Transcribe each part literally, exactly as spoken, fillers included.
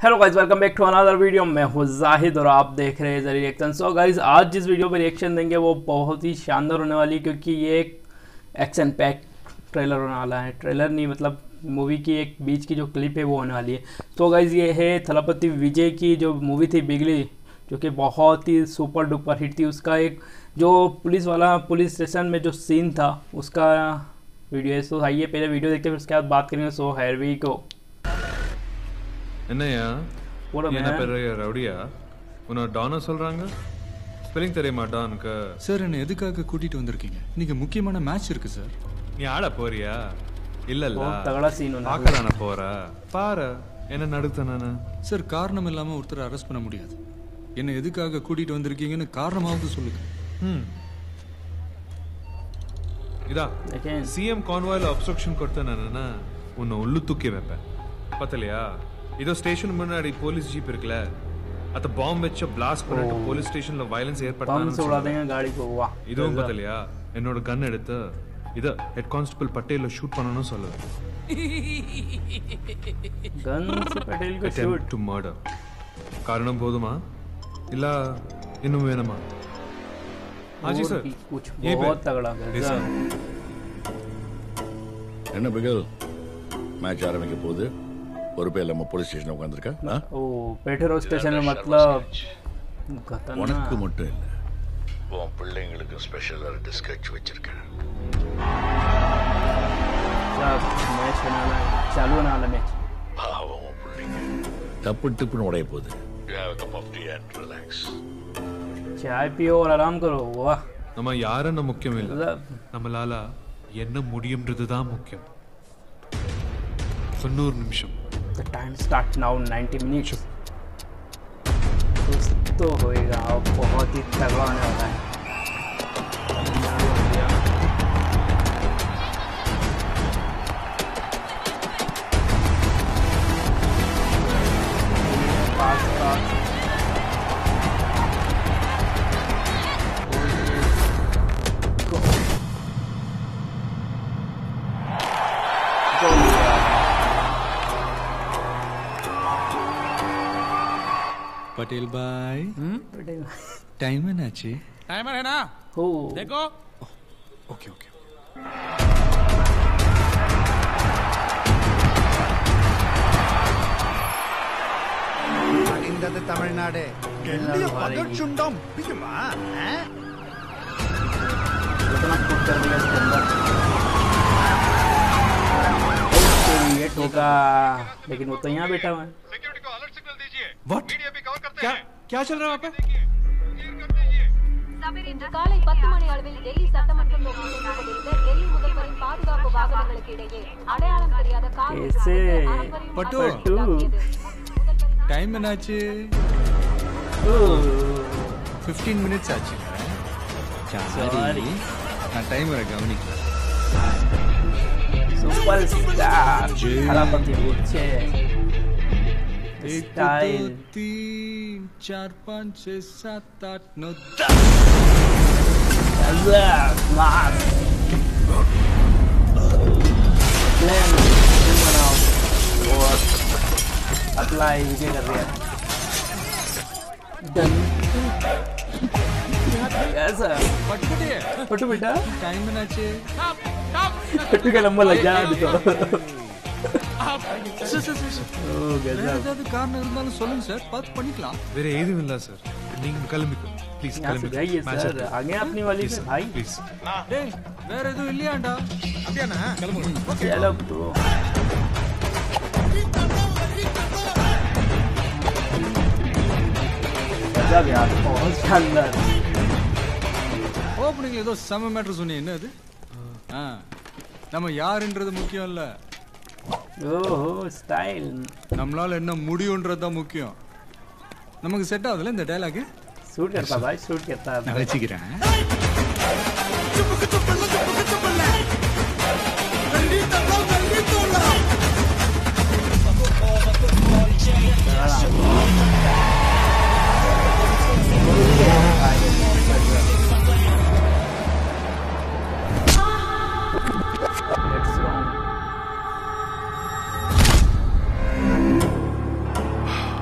Hello guys, welcome back to another video. मैं हूँ जाहिद और आप देख रहे हैं ज़री रिएक्शन। सो गाइस, आज जिस वीडियो पर रिएक्शन देंगे वो बहुत ही शानदार होने वाली है, क्योंकि ये एक एक्शन पैक ट्रेलर होने वाला है। ट्रेलर नहीं, मतलब मूवी की एक बीच की जो क्लिप है वो होने वाली है। तो गाइस, ये है थलपति विजय की जो मूवी थी बिगली, जो कि बहुत ही सुपर डुपर हिट थी। उसका एक जो पुलिस वाला पुलिस स्टेशन में जो सीन था उसका वीडियो है। सो आइए पहले वीडियो देखते हैं, फिर उसके बाद बात करेंगे। So here we go. என்னையா என்ன பெரிய ரவுடியா உன்னை டானா சொல்றாங்க? ஸ்பெல்லிங் தெரியுமா டானுக்கு? சார், என்ன எதுக்காக கூட்டிட்டு வந்திருக்கீங்க? இன்னைக்கு முக்கியமான மேட்ச் இருக்கு சார். நீ ஆட போறியா? இல்ல இல்ல தகடா சீன் ஒன்னு பார்க்கறானே போற பாரு என்ன நடக்குதுன்னு. சார், காரணம் இல்லாம ஒருத்தரை அரெஸ்ட் பண்ண முடியாது. என்ன எதுக்காக கூட்டிட்டு வந்திருக்கீங்கன்னு காரணமாவது சொல்லுங்க. ம் இதா சிஎம் கான்வாய்ல அப்ஸ்ட்ரக்ஷன் கொடுத்தேன்னா உன்னை உள்ளு தூக்கி வைப்பேன். பத்தலையா? இதோ ஸ்டேஷன் முன்னாடி போலீஸ் ஜீப் இருக்குல்ல, அத பாம்பு வச்சு பிளாஸ்ட் பண்ணிட்டு போலீஸ் ஸ்டேஷன்ல வயலன்ஸ் ஏற்படுத்தானே சொல்றாங்க. गाड़ी को வா இதுவும் பத்தலையா? என்னோட கன் எடுத்து இத ஹெட் கான்ஸ்டபிள் பட்டேல்ல ஷூட் பண்ணனும் சொல்லு. गन से पटेल को शूट टू मर्डर காரணம் போதுமா இல்ல இன்னும் வேணுமா? हां जी सर, कुछ बहुत तगड़ा है। என்ன பிகல் मैच ஆரம்பிக்க போகுது. ஒரு பேர் நம்ம போலீஸ் ஸ்டேஷன் உட்கார்ந்திருக்கா? ஓ பெட்ரோ ஸ்டேஷன் मतलब உனக்கு மட்டும் இல்ல, உன் பிள்ளைங்களுக்கு ஸ்பெஷலா டிஸ்கச் வச்சிருக்கேன். सब मैच बनाना चालू होने वाला मैच। பாவம் பிள்ளைங்க தப்பு டிப்புன்னு உடைய போகுது. You have a cup of tea and relax. चाय पियो और आराम करो। वाह, நம்ம யாரன்னு முக்கியம் இல்ல, நம்மளால என்ன முடியும்ன்றதுதான் முக்கியம். தொண்ணூறு நிமிஷம். The time starts now ninety minutes. कुछ तो होएगा और बहुत ही तगड़ा होने वाला है। पटेल भाई, पटेल टाइम है ना? अच्छी टाइमर है ना? हो देखो। ओके ओके அடிந்தது தமிழ்நாடு. எல்லிய பகச்சுண்டம் பிக்குமா? इतना कुछ कर दिया इसके अंदर। ये ठोका, लेकिन वो तो यहाँ बैठा हुआ है। सिक्योरिटी को अलर्ट सिग्नल दीजिए। What? मीडिया भी कवर करते क्या हैं। क्या चल रहा है वहाँ पे? இன்று காலை பத்து மணி அளவில் டெல்லி சட்டமன்ற தொகுதியில் நடைபெற்ற டெல்லி முதல்வரின் பாதுகாப்பு வாகனங்களுக்கு இடையே அடையாளம் தெரியாத கார் पट्टू टाइम है ना? अच्छी फिफ्टीन मिनट्स आची Sorry. நான் டைமரை கவனிக்கல. सुपर स्टार थलपति विजय एक स्टाइल। दो तीन चार पाँच छः सात आठ नौ मास प्लान बनाओ और अप्लाई विजय कर रही है। डन ऐसा पट्टू पट्टू बेटा, टाइम है ना? अच्छी पट्टू का नंबर लग गया अभी तो। ஏதாவது காரணம் இருந்தாலும் சொல்லுங்க சார், பார்த்து பண்ணிக்கலாம். வேற ஏதும் இல்ல சார், நீங்க கிளம்பிக்கோ ப்ளீஸ். यहाँ से जाइए सर, आगे अपनी वाली से भाई। ப்ளீஸ் டேய், வேற எதுவும் இல்லையாண்டா? அப்படியாண்ணா? கிளம்புங்க. चलो तो गजब यार, बहुत शानदार। ஓப்பனிங்ல ஏதோ செம மேட்டர் சொன்னீங்க, என்ன அது? ஆ, நம்ம யாருன்றது முக்கியம் இல்ல, ஓஹோ ஸ்டைல், நம்மளால என்ன முடியும்ன்றது தான் முக்கியம். நமக்கு செட் ஆகுதுல இந்த டயலாக்? शूट करता भाई, शूट करता है। நான் வச்சுக்கிறேன். Let's go.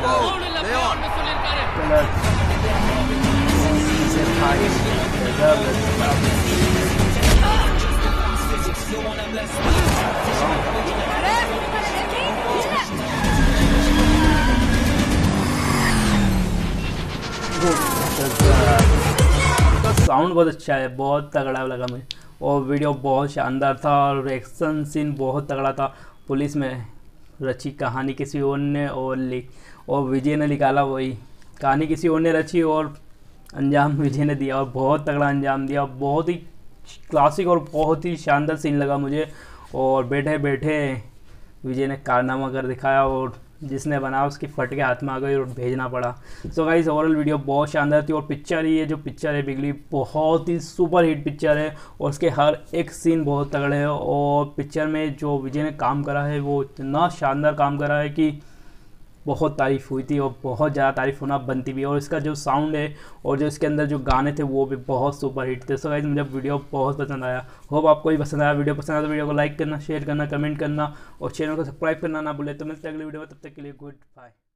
साउंड बहुत अच्छा है, बहुत तगड़ा लगा मुझे, और वीडियो बहुत शानदार था और एक्शन सीन बहुत तगड़ा था। पुलिस में रची कहानी किसी और ने और ली और विजय ने निकाला, वही कहानी किसी और ने रची और अंजाम विजय ने दिया और बहुत तगड़ा अंजाम दिया। बहुत ही क्लासिक और बहुत ही शानदार सीन लगा मुझे, और बैठे बैठे विजय ने कारनामा कर दिखाया और जिसने बना उसकी फट के हाथ में आ गई और भेजना पड़ा। सो गाइस ओवरऑल वीडियो बहुत शानदार थी, और पिक्चर ही ये जो पिक्चर है बिगली बहुत ही सुपर हिट पिक्चर है, और उसके हर एक सीन बहुत तगड़े है, और पिक्चर में जो विजय ने काम करा है वो इतना शानदार काम करा है कि बहुत तारीफ़ हुई थी और बहुत ज़्यादा तारीफ़ होना बनती भी है। और इसका जो साउंड है और जो इसके अंदर जो गाने थे वो भी बहुत सुपर हिट थे। सो गाइस मुझे वीडियो बहुत पसंद आया, होप आपको भी पसंद आया। वीडियो पसंद आया तो वीडियो को लाइक करना, शेयर करना, कमेंट करना और चैनल को सब्सक्राइब करना ना भूले। तो मिलते हैं अगले वीडियो में, तब तक के लिए गुड बाय।